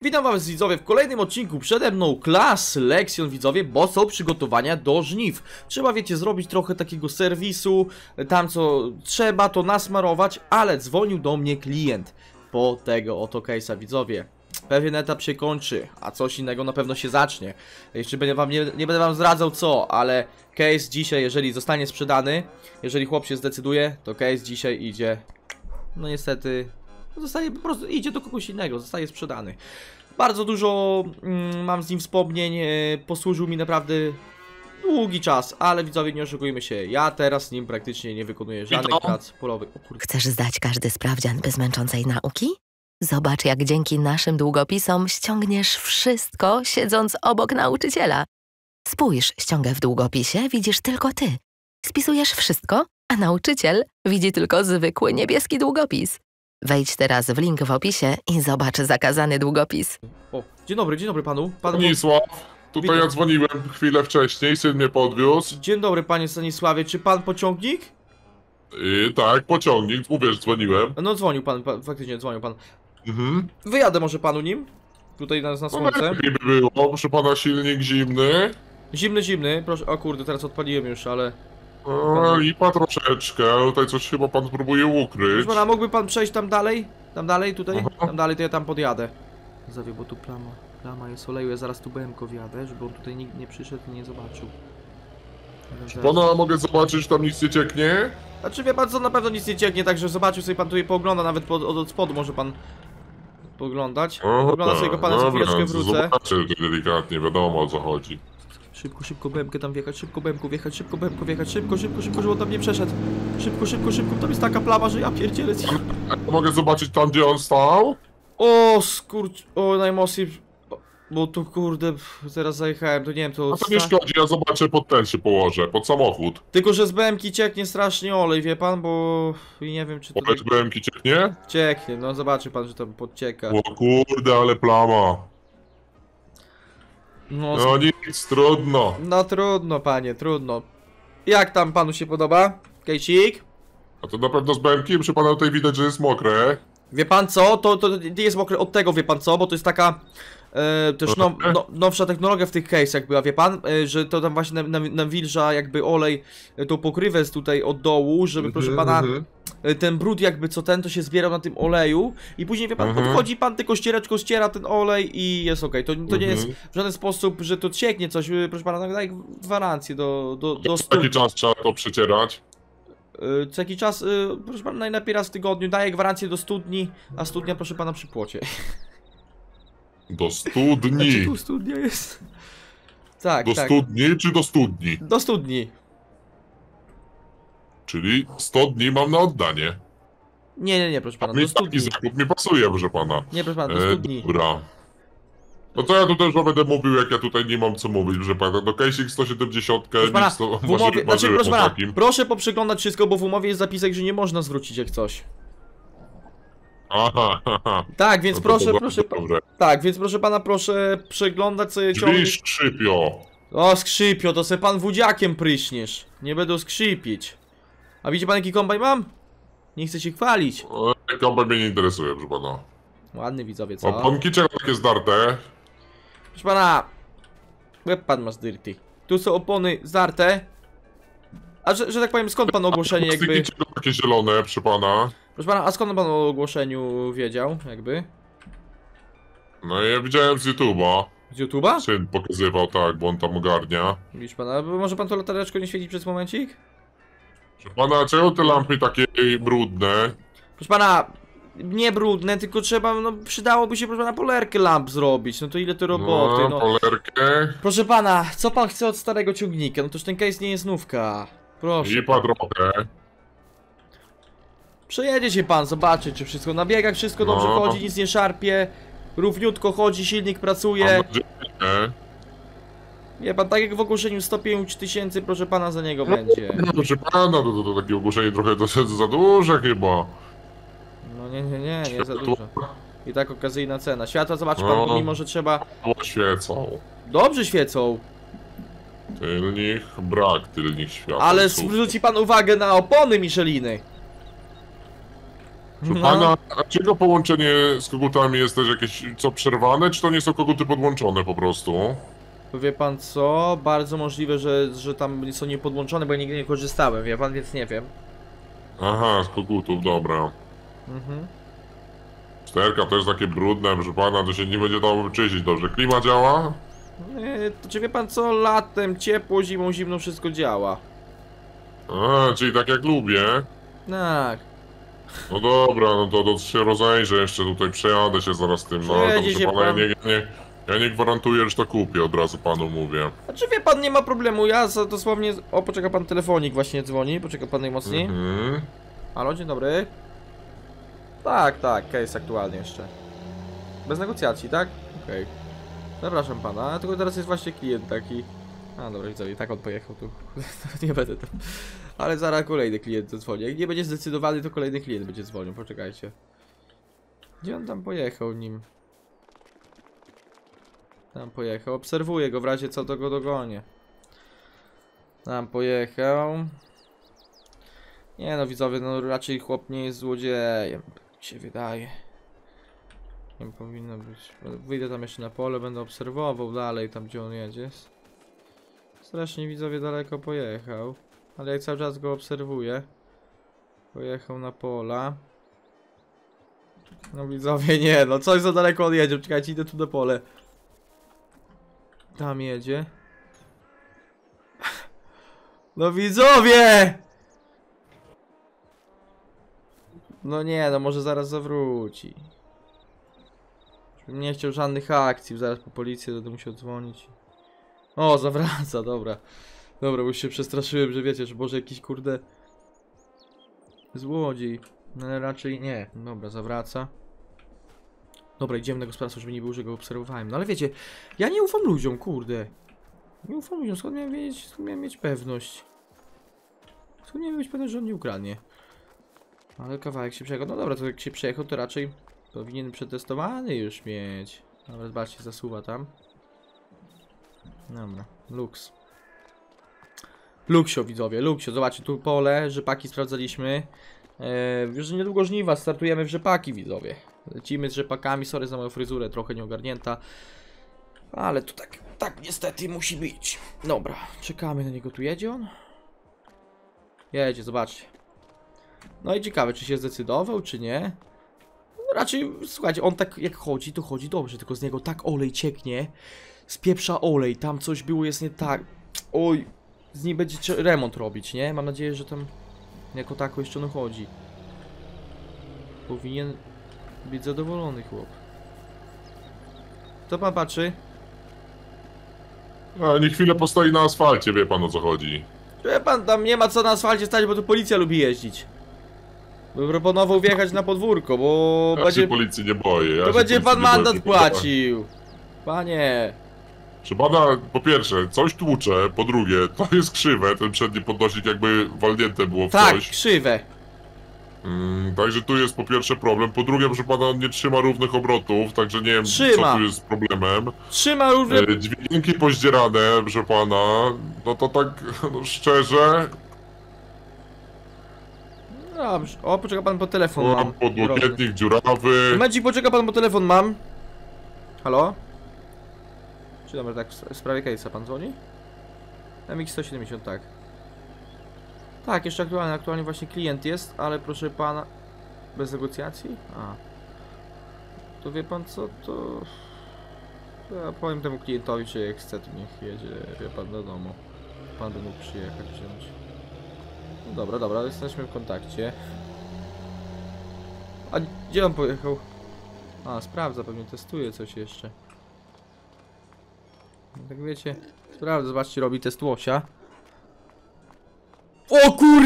Witam was widzowie w kolejnym odcinku. Przede mną Class Lexion widzowie, bo są przygotowania do żniw. Trzeba, wiecie, zrobić trochę takiego serwisu. Tam co trzeba to nasmarować, ale dzwonił do mnie klient po tego oto case'a widzowie. Pewien etap się kończy, a coś innego na pewno się zacznie. Jeszcze nie będę wam zdradzał co, ale case dzisiaj, jeżeli zostanie sprzedany, jeżeli chłop się zdecyduje, to case dzisiaj idzie, no niestety, zostaje po prostu, idzie do kogoś innego, zostaje sprzedany. Bardzo dużo mam z nim wspomnień, posłużył mi naprawdę długi czas, ale widzowie, nie oszukujmy się, ja teraz z nim praktycznie nie wykonuję żadnych prac polowych. Chcesz zdać każdy sprawdzian bez męczącej nauki? Zobacz, jak dzięki naszym długopisom ściągniesz wszystko, siedząc obok nauczyciela. Spójrz, ściągę w długopisie widzisz tylko ty. Spisujesz wszystko, a nauczyciel widzi tylko zwykły niebieski długopis. Wejdź teraz w link w opisie i zobacz zakazany długopis. O, dzień dobry panu. Stanisław, tutaj ja dzwoniłem chwilę wcześniej, syn mnie podwiózł. Dzień dobry panie Stanisławie, czy pan pociągnik? Tak, pociągnik, uwierz, dzwoniłem. No dzwonił pan, faktycznie dzwonił pan. Wyjadę może panu nim? Tutaj na słońce. Lepiej by było, proszę pana, silnik zimny. Zimny, proszę, o kurde, teraz odpaliłem już, ale... Lipa troszeczkę, tutaj coś chyba pan próbuje ukryć. Proszę pana, mógłby pan przejść tam dalej? Tam dalej, tutaj? Tam dalej, to ja tam podjadę. Zawie, bo tu plama jest oleju, ja zaraz tu BM-ko wjadę, żeby on tutaj nikt nie przyszedł i nie zobaczył. Czy pana mogę zobaczyć, tam nic nie cieknie? Znaczy wie pan co, na pewno nic nie cieknie, także zobaczył sobie pan tutaj poogląda, nawet od spodu może pan poglądać. Ogląda sobie go pana za chwileczkę wrócę. Zobaczę delikatnie, wiadomo o co chodzi. Szybko BM-kę tam wjechać, szybko BM-ku wjechać, szybko BM-ku wjechać, szybko, żeby on tam nie przeszedł. Szybko, tam jest taka plama, że ja pierdzielę. Mogę zobaczyć tam, gdzie on stał? O skurcz, o najmocniej, bo tu kurde, teraz zajechałem, to nie wiem, to... A to nie szkodzi, ja zobaczę, pod ten się położę, pod samochód. Tylko, że z BM-ki cieknie strasznie olej, wie pan, bo... I nie wiem, czy to... Olej z BM-ki cieknie? Cieknie, no zobaczy pan, że tam podcieka. O kurde, ale plama. No nic, trudno. No trudno, panie, trudno. Jak tam panu się podoba? Kejsik? A to na pewno z BM-ki, przy pana tutaj widać, że jest mokre. Wie pan co? To nie jest mokre od tego, wie pan co? Bo to jest taka... też nowsza technologia w tych case'ach była, wie pan? Że to tam właśnie nawilża jakby olej, tą pokrywę tutaj od dołu, żeby proszę pana... Ten brud jakby co ten, to się zbierał na tym oleju i później wie pan, podchodzi pan tylko ściereczką, ściera ten olej i jest okej. To nie jest w żaden sposób, że to cieknie coś, proszę pana, daje gwarancję do Jaki czas trzeba to przecierać? Co jaki czas, proszę pana, najlepiej raz w tygodniu, daje gwarancję do 100 dni, a studnia proszę pana przy płocie. Do 100 dni? Znaczy, tu studnia jest? Tak, do 100 dni czy do studni? Do studni. Czyli 100 dni mam na oddanie. Nie, proszę pana, do studni. Taki zakup mi pasuje, proszę pana. Nie, proszę pana, do studni. Dobra. No to ja tu też będę mówił, jak ja tutaj nie mam co mówić, proszę pana. Do Casing 170, proszę pana, w umowie, znaczy, proszę pana, proszę poprzeglądać wszystko, bo w umowie jest zapisek, że nie można zwrócić jak coś. Aha. Tak, więc no proszę, dobrze. Tak, więc proszę pana, proszę przeglądać sobie ciągnik. Drzwi skrzypio. O, skrzypio, to se pan wódziakiem pryśniesz. Nie będą skrzypić. A widzi pan, jaki kombajn mam? Nie chcę się chwalić. Kombajn mnie nie interesuje, proszę pana. Ładny widzowie, co? Oponki czego takie zdarte? Proszę pana, łeb pan masz dirty. Tu są opony zdarte. A że tak powiem, skąd pan ogłoszenie jakby... Czego takie zielone, proszę pana? Proszę pana, a skąd pan o ogłoszeniu wiedział, jakby? No ja widziałem z YouTube'a. Z YouTube'a? Syn pokazywał, tak, bo on tam ogarnia. Widzisz pana, może pan to latareczko nie świecić przez momencik? Proszę pana, czego te lampy takie brudne? Proszę pana, nie brudne, tylko trzeba, no przydałoby się, proszę pana, polerkę lamp zrobić, no to ile to roboty, no. Polerkę. Proszę pana, co pan chce od starego ciągnika? No toż ten case nie jest nówka. Proszę. I padrokę. Przejedzie się pan, zobaczy, czy wszystko na biegach, wszystko dobrze chodzi, nic nie szarpie. Równiutko chodzi, silnik pracuje. Wie pan, tak jak w ogłoszeniu 105 000, proszę pana, za niego będzie. No proszę pana, to takie ogłoszenie trochę za duże chyba. No nie za dużo. I tak okazyjna cena. Światła, zobaczy pan, mimo że trzeba... Świecą. Dobrze świecą. Brak tylnych światła. Ale zwróci pan uwagę na opony Micheliny. Proszę No. pana, a czy jego połączenie z kogutami jest też jakieś, co, przerwane, czy to nie są koguty podłączone po prostu? Wie pan co? Bardzo możliwe, że tam są niepodłączone, bo ja nigdy nie korzystałem, wie pan, więc nie wiem. Aha, z kogutów, dobra. Mhm. Sterka też takie brudne, proszę pana, to się nie będzie dało czyścić dobrze. Klima działa? To czy wie pan co? Latem ciepło, zimą zimno, wszystko działa. A, czyli tak jak lubię. Tak. No dobra, no to się rozejrzę jeszcze tutaj, przejadę się zaraz tym, no ale to Przejedzie proszę się pana, pan. ja nie gwarantuję, że to kupię, od razu panu mówię. A czy wie pan, nie ma problemu, ja dosłownie... O, poczeka pan, telefonik właśnie dzwoni, poczeka pan najmocniej. Mhm. Halo, dzień dobry. Tak, case aktualnie jeszcze. Bez negocjacji, tak? Okej. Zapraszam pana, tylko teraz jest właśnie klient taki. A dobra, widzę, i tak on pojechał tu. Nie będę tam. Ale zaraz kolejny klient dzwoni. Jak nie będzie zdecydowany, to kolejny klient będzie dzwonił, poczekajcie. Gdzie on tam pojechał nim? Tam pojechał, obserwuję go, w razie co to go dogonię. Tam pojechał. Nie no widzowie, no raczej chłop nie jest złodziejem, tak mi się wydaje. Nie powinno być. Wyjdę tam jeszcze na pole, będę obserwował dalej tam gdzie on jedzie. Strasznie widzowie daleko pojechał. Ale jak cały czas go obserwuję. Pojechał na pola. No widzowie nie, no coś za daleko on jedzie, czekajcie, idę tu na pole. Tam jedzie. No widzowie! No nie, no może zaraz zawróci. Żebym nie chciał żadnych akcji, zaraz po policję będę musiał dzwonić. O, zawraca, dobra. Dobra, bo już się przestraszyłem, że wiecie, że może jakiś kurde... złodziej. No ale raczej nie. Dobra, zawraca. Dobra, idziemy na gospodarstwo, żeby nie było, że go obserwowałem. No ale wiecie, ja nie ufam ludziom, kurde. Nie ufam ludziom, skąd miałem wiedzieć, skąd miałem mieć pewność? Skąd miałem mieć pewność, że on nie ukradnie? Ale kawałek się przejechał. No dobra, to jak się przejechał, to raczej powinien przetestowany już mieć. Dobra, zobaczcie, zasuwa tam. Dobra, luks. Luksio, widzowie, luksio. Zobaczcie, tu pole, rzepaki sprawdzaliśmy. Już niedługo żniwa, startujemy w rzepaki, widzowie. Lecimy z rzepakami, sorry za moją fryzurę, trochę nieogarnięta. Ale to tak niestety musi być. Dobra, czekamy na niego, tu jedzie on? Jedzie, zobaczcie. No i ciekawe, czy się zdecydował, czy nie. No raczej, słuchajcie, on tak jak chodzi, to chodzi dobrze, tylko z niego tak olej cieknie. Spieprza olej, tam coś było, jest nie tak. Oj, z nim będzie remont robić, nie? Mam nadzieję, że tam jako tako jeszcze on chodzi. Powinien być zadowolony chłop. Co pan patrzy? A nie chwilę postoi na asfalcie, wie pan o co chodzi. Wie pan, tam nie ma co na asfalcie stać, bo tu policja lubi jeździć. Bym proponował wjechać na podwórko, bo Ja się policji nie boję. Ja to się będzie policji pan nie boję, mandat tylko- płacił. Panie. Proszę pana, po pierwsze, coś tłucze, po drugie, to jest krzywe, ten przedni podnośnik jakby walnięte było w Tak, coś. krzywe. Także tu jest po pierwsze problem, po drugie, proszę pana, on nie trzyma równych obrotów, także nie wiem, Trzyma. co tu jest problemem. Trzyma równe... Dźwięki poździerane, proszę pana, no to tak, no szczerze, Dobrze. O, poczeka pan, po telefon mam. podłokietnik dziurawy. Momencik, poczeka pan, bo telefon mam. Halo? Czy dobra, tak, w sprawie case'a pan dzwoni? MX-170, tak. Tak, jeszcze aktualnie właśnie klient jest, ale proszę pana... Bez negocjacji? A. To wie pan co, to... Ja powiem temu klientowi, czy jak chce, to niech jedzie, wie pan, do domu. Pan by mógł przyjechać, wziąć. No dobra, jesteśmy w kontakcie. A gdzie on pojechał? A, sprawdza, pewnie testuje coś jeszcze. Tak wiecie, sprawdza, zobaczcie, robi test łosia. O kur!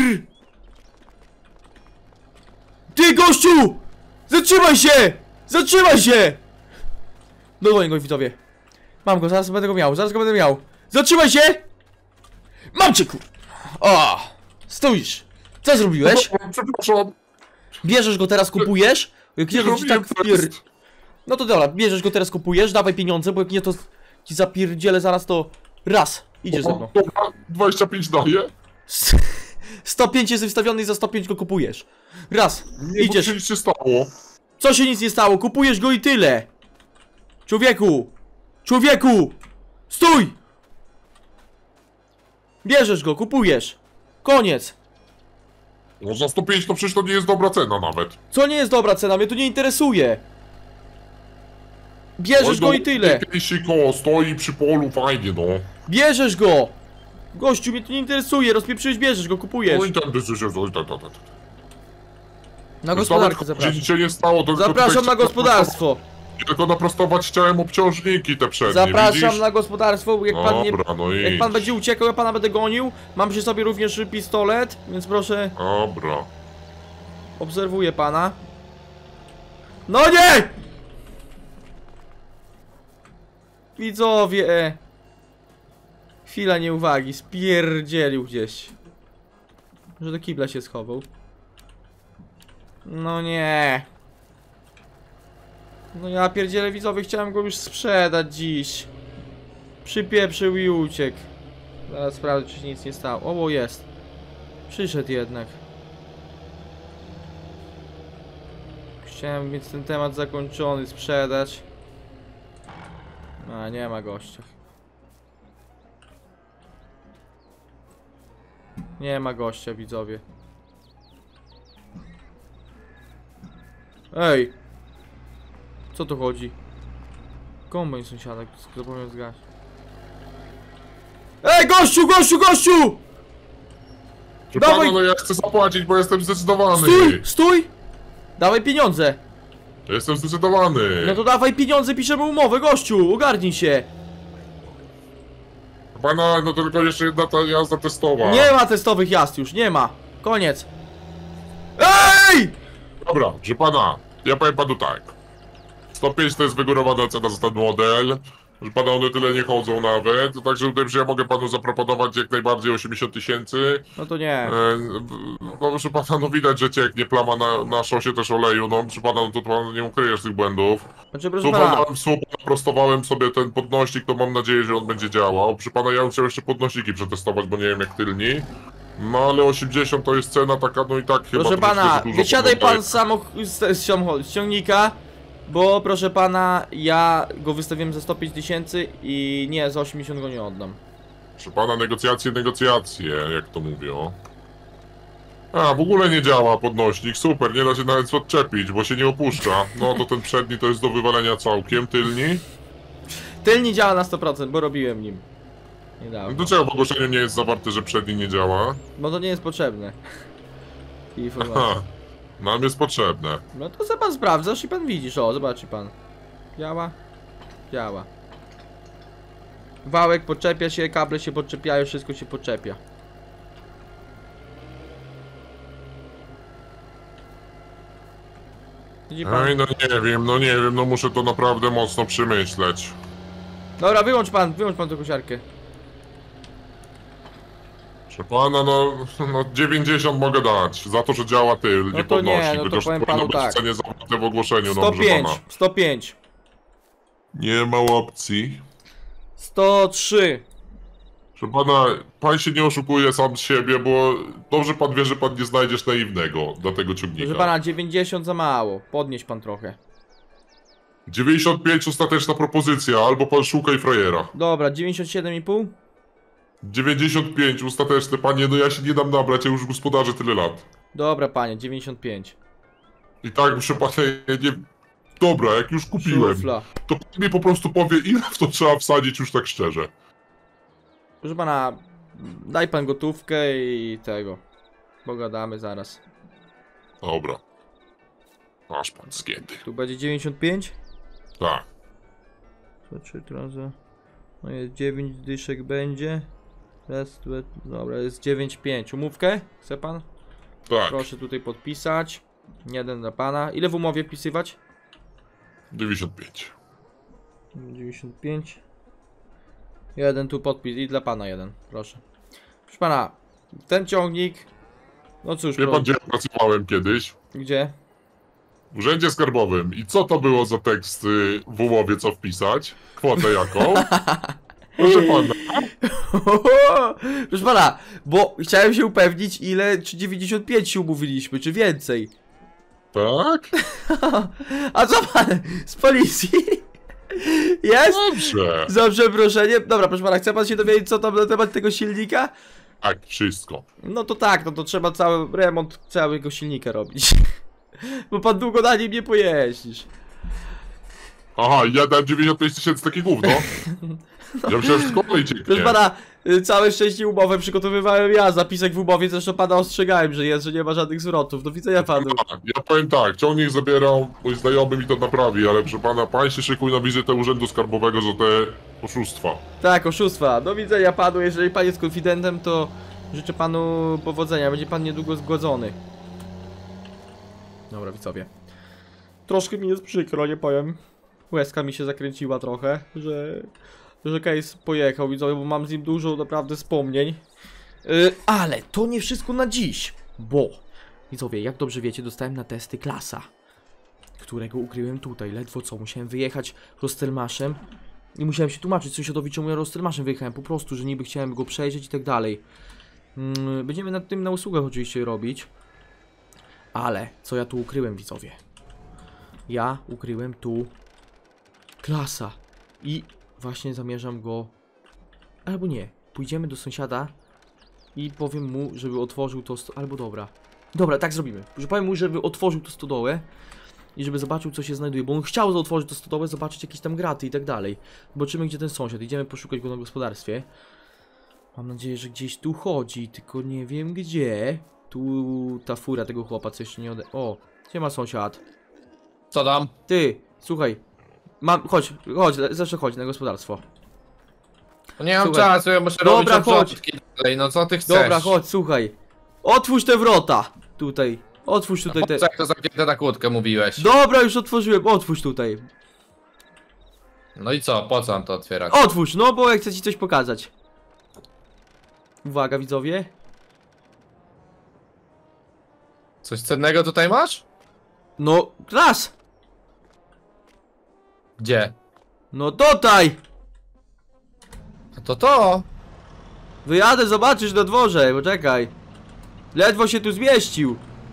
Ty gościu! Zatrzymaj się! Zatrzymaj się! Dogonię go, widzowie. Mam go, zaraz będę go miał, Zatrzymaj się! Mam cię, kur... O! Stoisz! Co zrobiłeś? Przepraszam, Bierzesz go teraz, kupujesz? Jak nie, to ci tak robię pier... No to dobra, bierzesz go teraz, kupujesz, dawaj pieniądze, bo jak nie to ci zapierdzielę zaraz to... Raz, idziesz ze mną. Dobra, 25 daję. 105 jest wystawiony i za 105 go kupujesz. Raz, Nie, idziesz. bo nic się stało. Co się nic nie stało? Kupujesz go i tyle. Człowieku! Człowieku! Stój! Bierzesz go, kupujesz. Koniec. No za 105 to przecież to nie jest dobra cena nawet. Co nie jest dobra cena? Mnie to nie interesuje. Bierzesz go i tyle. Kiedyś się koło stoi przy polu, fajnie no. Bierzesz go! Gościu, mnie to nie interesuje, rozpieprzyłeś, bierzesz go, kupujesz. No i tam decyzja, Na gospodarkę zapraszam. Nic się nie stało, to Zapraszam tylko na tutaj gospodarstwo. tylko naprostować chciałem obciążniki te przednie, Zapraszam widzisz? na gospodarstwo, jak pan nie... Dobra, no Jak idź. pan będzie uciekał, ja pana będę gonił. Mam przy sobie również pistolet, więc proszę, Dobra. obserwuję pana. No nie! Widzowie! Chwila nieuwagi, spierdzielił gdzieś. Że do kibla się schował. No nie. No ja pierdzielę, widzowie, chciałem go już sprzedać dziś. Przypieprzył i uciekł. Zaraz sprawdzę, czy się nic nie stało. O, bo jest. Przyszedł jednak. Chciałem mieć ten temat zakończony, sprzedać. A, nie ma gościa. Nie ma gościa, widzowie. Ej! Co tu chodzi? Kombajn sąsiada, zapomniał zgasić. Ej, gościu, gościu, gościu! Czy Dawaj! pana, no ja chcę zapłacić, bo jestem zdecydowany. Stój, stój! Dawaj pieniądze! Jestem zdecydowany. No to dawaj pieniądze, piszemy umowę, gościu, ogarnij się! Pana, no to tylko jeszcze jedna ta jazda testowa. Nie ma testowych jazd już, nie ma. Koniec. Ej! Dobra, że pana, ja powiem panu tak. 105 to jest wygórowana cena za ten model. Że pana one tyle nie chodzą nawet. Także tutaj, że ja mogę panu zaproponować jak najbardziej 80 tysięcy. No to nie. No proszę pana, no widać, że cieknie plama na szosie też oleju. No proszę pana, no to pan nie ukryjesz tych błędów. Znaczy, proszę pana, Słupem prostowałem sobie ten podnośnik, to mam nadzieję, że on będzie działał. Proszę pana, ja bym chciał jeszcze podnośniki przetestować, bo nie wiem jak tylni. No ale 80 to jest cena taka, no i tak chyba proszę troszeczkę pana, za dużo wysiadaj poddaje. pan z ciągnika, bo proszę pana, ja go wystawiłem za 105 tysięcy i nie, za 80 go nie oddam. Proszę pana, negocjacje, jak to mówią. A, w ogóle nie działa podnośnik, super, nie da się nawet odczepić, bo się nie opuszcza. No to ten przedni to jest do wywalenia całkiem, tylni. Tylnie działa na 100%, bo robiłem nim. Niedawno. Dlaczego w ogłoszeniu nie jest zawarte, że przedni nie działa? Bo to nie jest potrzebne. Informacja. Aha, nam jest potrzebne. No to sobie pan sprawdzasz i pan widzisz, o, zobaczy pan. Działa? Działa. Wałek podczepia się, kable się podczepiają, wszystko się podczepia. Widzi pan? Ej, no nie wiem, no muszę to naprawdę mocno przemyśleć. Dobra, wyłącz pan tę kosiarkę. Proszę pana, no 90 mogę dać, za to, że działa tyl, No nie to nie, podnosi. no to Chociaż powiem powinno panu być tak. w cenie zawarte w ogłoszeniu, no proszę 105, pana. 105, Nie ma opcji. 103. Proszę pana, pan się nie oszukuje sam z siebie, bo dobrze pan wie, że pan nie znajdziesz naiwnego dla tego ciągnika. Proszę pana, 90 za mało. Podnieś pan trochę. 95 ostateczna propozycja, albo pan szukaj frajera. Dobra, 97,5? 95 ostateczne, panie, no ja się nie dam nabrać, ja już gospodarzę tyle lat. Dobra, panie, 95. I tak, proszę pana, ja nie... Dobra, jak już kupiłem, Szufla. to pan mi po prostu powie, ile w to trzeba wsadzić już tak szczerze. Proszę pana, daj pan gotówkę i tego. Pogadamy zaraz. Dobra. Masz pan zgięty. Tu będzie 95? Tak. To 3 razy. No jest 9 dyszek będzie. Raz, dwa, dobra, jest 9,5. Umówkę? Chce pan? Tak. Proszę tutaj podpisać. Jeden dla pana. Ile w umowie wpisywać? 95. 95. Jeden tu podpis i dla pana jeden, proszę. Proszę pana, ten ciągnik. No cóż, Wie pan, gdzie ja pracowałem kiedyś? gdzie? W urzędzie skarbowym. I co to było za tekst w umowie, co wpisać? Kwotę jaką? Proszę pana. Proszę pana, bo chciałem się upewnić, ile, czy 95 się umówiliśmy, czy więcej. Tak? A co pan? Z policji? Jest? Dobrze. Za przeproszeniem. Dobra, proszę pana, chce pan się dowiedzieć, co tam na temat tego silnika? Tak, wszystko. No to tak, no to trzeba cały remont całego silnika robić. Bo pan długo na nim nie pojeździsz. Aha, ja dałem 95 tysięcy takie gówno. Ja myślałem, że z kolei cieknie. Proszę pana, całe szczęście umowę przygotowywałem ja, zapisek w umowie, zresztą pana ostrzegałem, że jest, że nie ma żadnych zwrotów. Do widzenia panu. Ja powiem tak, ciągnik zabierał, mój znajomy mi to naprawi, ale proszę pana, pan się szykuj na wizytę urzędu skarbowego za te oszustwa. Tak, oszustwa. Do widzenia panu, jeżeli pan jest konfidentem, to życzę panu powodzenia, będzie pan niedługo zgłodzony. Dobra, widzowie. Troszkę mi jest przykro, nie powiem. Łezka mi się zakręciła trochę, że Case pojechał, widzowie, bo mam z nim dużo naprawdę wspomnień. Ale to nie wszystko na dziś, bo widzowie, jak dobrze wiecie, dostałem na testy klasa, którego ukryłem tutaj, ledwo co, musiałem wyjechać Rostelmaszem i musiałem się tłumaczyć sąsiadowi, czemu ja Rostelmaszem wyjechałem, po prostu, że niby chciałem go przejrzeć i tak dalej. Będziemy nad tym na usługach oczywiście robić, ale co ja tu ukryłem, widzowie? Ja ukryłem tu klasa i właśnie zamierzam go, albo nie, pójdziemy do sąsiada i powiem mu, żeby otworzył to, albo dobra, tak zrobimy, że powiem mu, żeby otworzył to stodołę i żeby zobaczył, co się znajduje, bo on chciał otworzyć to stodołę, zobaczyć jakieś tam graty i tak dalej. Zobaczymy, gdzie ten sąsiad, idziemy poszukać go na gospodarstwie. Mam nadzieję, że gdzieś tu chodzi, tylko nie wiem gdzie. Tu ta fura tego chłopa, co jeszcze nie O, gdzie ma sąsiad? Co tam? Ty, słuchaj, chodź, zawsze chodź na gospodarstwo. No nie mam Słuchaj. czasu, ja muszę Dobra, robić chodź. obrządki dalej, no co ty chcesz? Dobra, chodź, słuchaj. Otwórz te wrota, tutaj. Otwórz tutaj te... Po co jak to zamknięte na kłódkę mówiłeś? Dobra, już otworzyłem, otwórz tutaj. No i co, po co mam to otwierać? Otwórz, no bo ja chcę ci coś pokazać. Uwaga, widzowie. Coś cennego tutaj masz? No, raz! Gdzie? No tutaj! A to? Wyjadę, zobaczysz na dworze, poczekaj. Ledwo się tu zmieścił.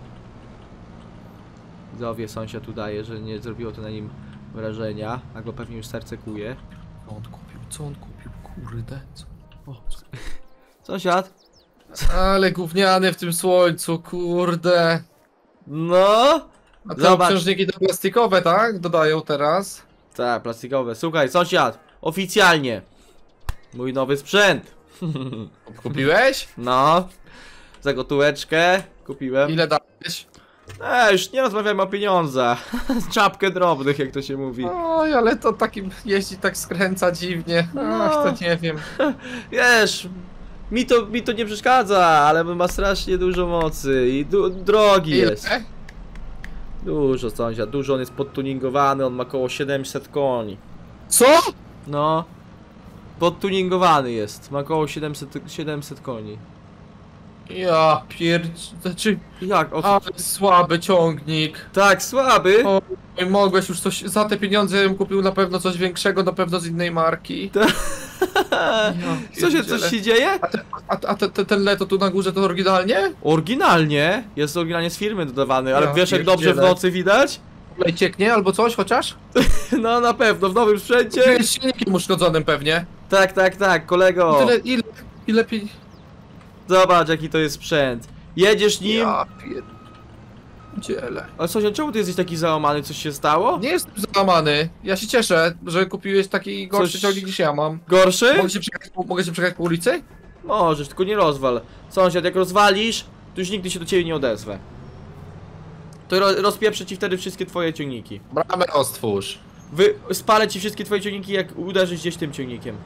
Widzowie, sąsiad udaje, że nie zrobiło to na nim wrażenia, a go pewnie już serce kuje. Co on kupił, kurde? O, sąsiad? Ale gówniany w tym słońcu, kurde. No! A te Zobacz. obciążniki to plastikowe, tak? Dodają teraz. Tak, plastikowe. Słuchaj, sąsiad, oficjalnie. Mój nowy sprzęt. Kupiłeś? No. Za gotóweczkę kupiłem. Ile dałeś? Już nie rozmawiamy o pieniądzach. Czapkę drobnych, jak to się mówi. Oj, ale to takim jeździ, tak skręca dziwnie. Ach, to nie wiem. Wiesz, mi to nie przeszkadza, ale ma strasznie dużo mocy i drogi jest. Ile? Dużo, sąsiad, dużo, on jest podtuningowany, on ma około 700 koni. Co? No. Podtuningowany jest, ma około 700 koni. Ja znaczy, Jak? ale słaby ciągnik. Tak, słaby? Oj, mogłeś już coś, za te pieniądze bym kupił na pewno coś większego, na pewno z innej marki. Sąsiad, coś się dzieje? Ten leto tu na górze to oryginalnie? Oryginalnie, jest oryginalnie z firmy dodawany, ale Ja wiesz jak dobrze w pierdzielę. nocy widać? Olej cieknie albo coś chociaż? No na pewno, w nowym sprzęcie. Jest silnikiem uszkodzonym pewnie. Tak, kolego. Ile Zobacz jaki to jest sprzęt. Jedziesz nim. Ja pierdzielę. Ale sąsiad, czemu ty jesteś taki załamany? Coś się stało? Nie jestem załamany. Ja się cieszę, że kupiłeś taki gorszy Coś- ciągnik niż ja mam. Gorszy? Mogę się przejechać po ulicy? Możesz, tylko nie rozwal. Sąsiad, jak rozwalisz, to już nigdy się do ciebie nie odezwę. To rozpieprzę ci wtedy wszystkie twoje ciągniki. Bramę otwórz. Spalę ci wszystkie twoje ciągniki, jak uderzysz gdzieś tym ciągnikiem.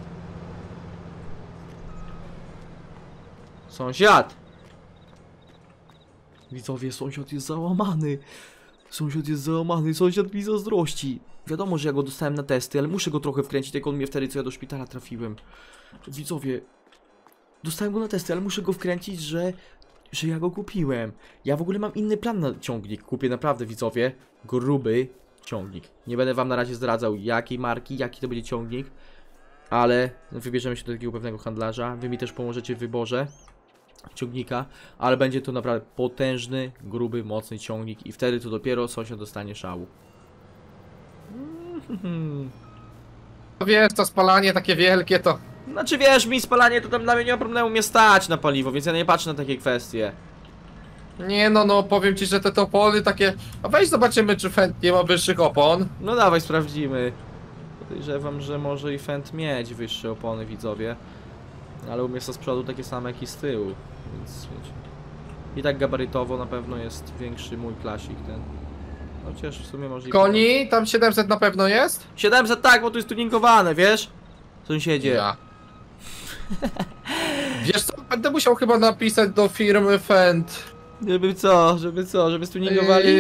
Sąsiad! Widzowie, sąsiad jest załamany. Sąsiad mi zazdrości. Wiadomo, że ja go dostałem na testy, ale muszę go trochę wkręcić, jak on mnie wtedy, co ja do szpitala trafiłem. Widzowie, dostałem go na testy, ale muszę go wkręcić, że ja go kupiłem. Ja w ogóle mam inny plan na ciągnik. Kupię naprawdę, widzowie, gruby ciągnik. Nie będę wam na razie zdradzał, jakiej marki, jaki to będzie ciągnik. ale wybierzemy się do takiego pewnego handlarza. Wy mi też pomożecie w wyborze ciągnika, ale będzie to naprawdę potężny, gruby, mocny ciągnik i wtedy to dopiero sąsiad dostanie szału. Wiesz, to spalanie takie wielkie to... Znaczy wiesz, mi spalanie to tam dla mnie nie ma problemu mnie stać na paliwo, więc ja nie patrzę na takie kwestie. Nie no, powiem ci, że te opony takie... A weź zobaczymy, czy Fendt nie ma wyższych opon. No dawaj, sprawdzimy. Podejrzewam, że może i Fendt mieć wyższe opony, widzowie. Ale u mnie są z przodu takie same jak i z tyłu, więc wiecie. I tak gabarytowo na pewno jest większy mój klasik ten. Chociaż w sumie może i... Koni, tam 700 na pewno jest? 700 tak, bo tu jest tuningowane, wiesz? Sąsiedzie. Ja. Wiesz co, będę musiał chyba napisać do firmy Fendt. Żeby co? Żeby stuningowali?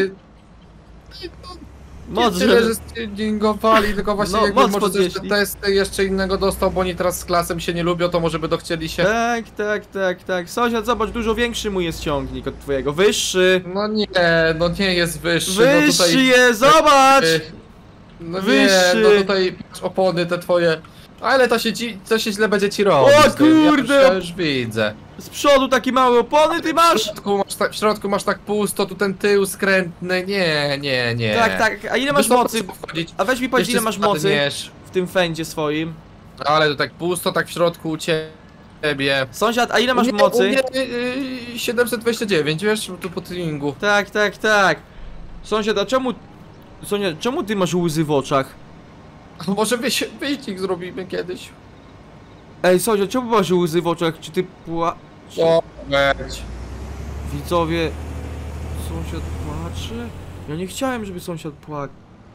Moc, Nie tyle, żeby... że stuningowali, tylko właśnie No, jakby moc może też te podnieśli. testy jeszcze innego dostał, bo oni teraz z klasem się nie lubią, to może by dochcieli się... Tak. Sąsiad, zobacz, dużo większy mój jest ciągnik od twojego. Wyższy. No nie jest wyższy, no Wyższy tutaj... jest, zobacz! No Wyższy. nie, no tutaj patrz, opony te twoje... Ale to się źle będzie ci robić. O z tym. kurde! Ja już widzę. Z przodu takie małe opony ty masz? W środku masz tak pusto, tu ten tył skrętny, nie. Tak, a ile masz Wiesz co, mocy? po co wchodzić? A weź mi powiedz, ile Jeszcze masz mocy spadniesz. w tym fędzie swoim. Ale to tak pusto, tak w środku u ciebie. Sąsiad, a ile masz U mocy? mnie 729, wiesz, tu po treningu. Tak. Sąsiad, a czemu... Sąsiad, czemu ty masz łzy w oczach? A może wyścig zrobimy kiedyś? Ej, sąsiad, czemu masz łzy w oczach? Czy ty O, weź. Widzowie... Sąsiad płacze? Ja nie chciałem, żeby sąsiad płakał.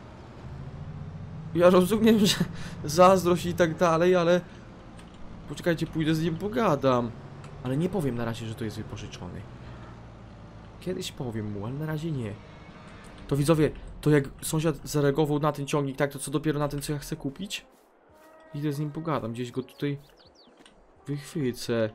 Ja rozumiem, że zazdrość i tak dalej, ale... Poczekajcie, pójdę z nim pogadam. Ale nie powiem na razie, że to jest wypożyczony. Kiedyś powiem mu, ale na razie nie. To widzowie, to jak sąsiad zareagował na ten ciągnik, tak, to co dopiero na ten, co ja chcę kupić? Idę z nim pogadam, gdzieś go tutaj wychwycę.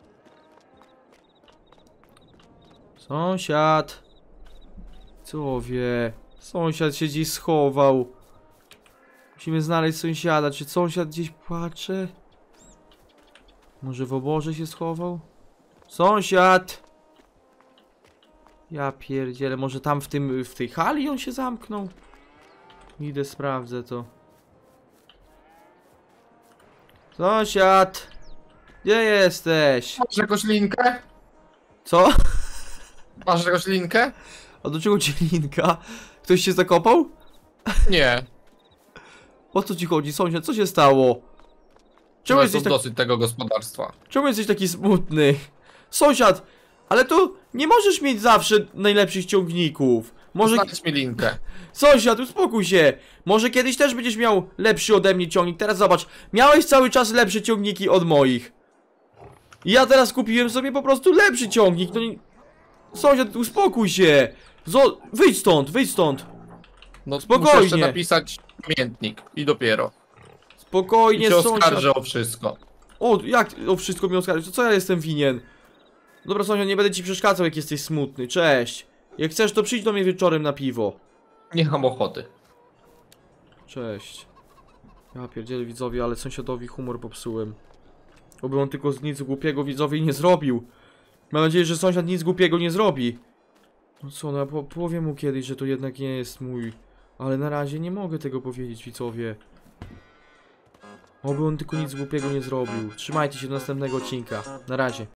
Sąsiad! Co wie? Sąsiad się gdzieś schował. Musimy znaleźć sąsiada. Czy sąsiad gdzieś płacze? Może w oborze się schował? Sąsiad! Ja pierdzielę, może tam w tej hali on się zamknął? Idę, sprawdzę to. Sąsiad! Gdzie jesteś? Masz jakąś linkę? Co? Masz jakąś linkę? A do czego ci linka? Ktoś się zakopał? Nie. O co ci chodzi, sąsiad? Co się stało? Czemu jest dosyć tego gospodarstwa? Czemu jesteś taki smutny? Sąsiad! Ale tu nie możesz mieć zawsze najlepszych ciągników. Może... Znajdź mi linkę. Sąsiad, uspokój się. Może kiedyś też będziesz miał lepszy ode mnie ciągnik. Teraz zobacz, miałeś cały czas lepsze ciągniki od moich. I ja teraz kupiłem sobie po prostu lepszy ciągnik. No nie... Sąsiad, uspokój się. Wyjdź stąd. No Spokojnie. muszę jeszcze napisać pamiętnik i dopiero. Spokojnie, I cię sąsiad. oskarżę o wszystko. O, jak o wszystko mi oskarżyć? To co ja jestem winien? Dobra, sąsiad, nie będę ci przeszkadzał, jak jesteś smutny. Cześć. Jak chcesz, to przyjdź do mnie wieczorem na piwo. Nie mam ochoty. Cześć. Ja pierdzielę, widzowie, ale sąsiadowi humor popsułem. Oby on tylko nic głupiego, widzowie, nie zrobił. Mam nadzieję, że sąsiad nic głupiego nie zrobi. No co, no ja powiem mu kiedyś, że to jednak nie jest mój. Ale na razie nie mogę tego powiedzieć, widzowie. Oby on tylko nic głupiego nie zrobił. Trzymajcie się do następnego odcinka. Na razie.